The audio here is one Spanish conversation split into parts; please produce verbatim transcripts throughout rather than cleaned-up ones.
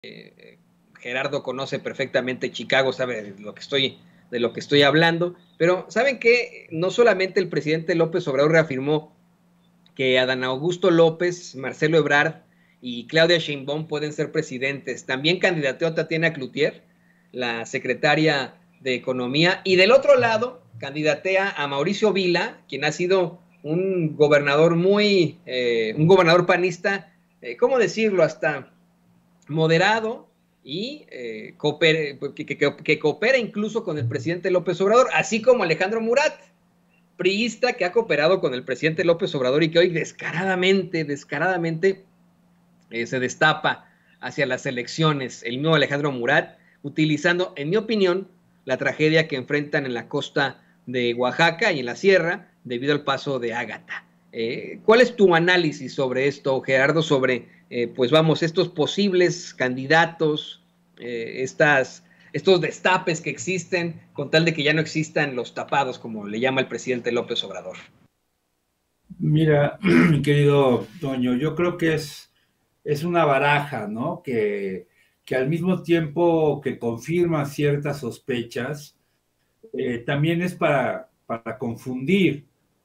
Eh, Gerardo conoce perfectamente Chicago, sabe de lo que estoy, de lo que estoy hablando, pero ¿saben qué? No solamente el presidente López Obrador reafirmó que Adán Augusto López, Marcelo Ebrard y Claudia Sheinbaum pueden ser presidentes. También candidateó a Tatiana Cloutier, la secretaria de Economía, y del otro lado candidatea a Mauricio Vila, quien ha sido un gobernador muy, eh, un gobernador panista, eh, ¿cómo decirlo? Hasta moderado y eh, coopere, que, que, que, coopera incluso con el presidente López Obrador, así como Alejandro Murat, priista que ha cooperado con el presidente López Obrador y que hoy descaradamente, descaradamente eh, se destapa hacia las elecciones. El mismo Alejandro Murat, utilizando, en mi opinión, la tragedia que enfrentan en la costa de Oaxaca y en la sierra debido al paso de Ágata. Eh, ¿Cuál es tu análisis sobre esto, Gerardo, sobre, eh, pues vamos, estos posibles candidatos, eh, estas, estos destapes que existen, con tal de que ya no existan los tapados, como le llama el presidente López Obrador? Mira, mi querido Toño, yo creo que es, es una baraja, ¿no? Que, que al mismo tiempo que confirma ciertas sospechas, eh, también es para, para confundir.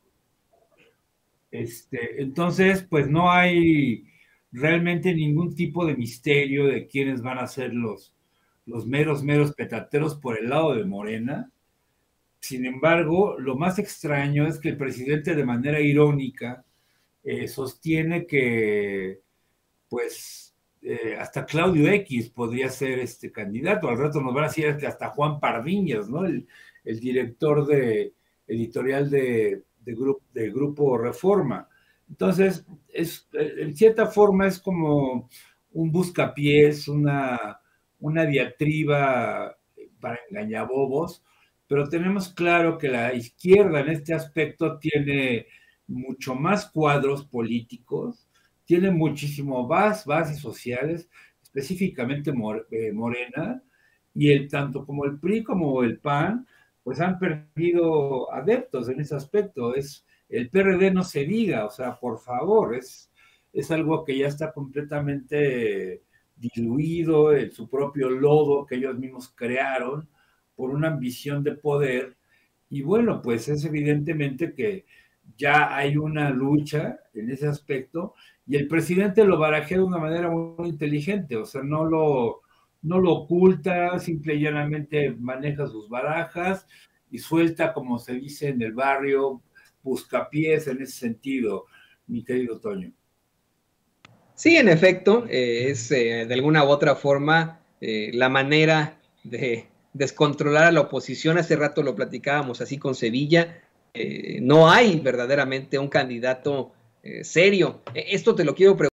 Este, entonces, pues no hay realmente ningún tipo de misterio de quiénes van a ser los, los meros, meros petateros por el lado de Morena. Sin embargo, lo más extraño es que el presidente de manera irónica eh, sostiene que, pues, eh, hasta Claudio X podría ser este candidato. Al rato nos van a decir que hasta Juan Pardiñas, ¿no? El, el director de editorial de, de, grupo, de Grupo Reforma. Entonces, es, en cierta forma es como un buscapiés, una, una diatriba para engañabobos, pero tenemos claro que la izquierda en este aspecto tiene mucho más cuadros políticos, tiene muchísimo más bases sociales, específicamente Morena, y el tanto como el P R I como el P A N, pues han perdido adeptos en ese aspecto. Es, el P R D no se diga, o sea, por favor, es, es algo que ya está completamente diluido en su propio lodo que ellos mismos crearon por una ambición de poder. Y bueno, pues es evidentemente que ya hay una lucha en ese aspecto y el presidente lo barajea de una manera muy inteligente, o sea, no lo, no lo oculta, simple y llanamente maneja sus barajas y suelta, como se dice en el barrio, buscapiés en ese sentido, mi querido Toño. Sí, en efecto, eh, es eh, de alguna u otra forma eh, la manera de descontrolar a la oposición. Hace rato lo platicábamos así con Sevilla. Eh, no hay verdaderamente un candidato eh, serio. Esto te lo quiero preguntar.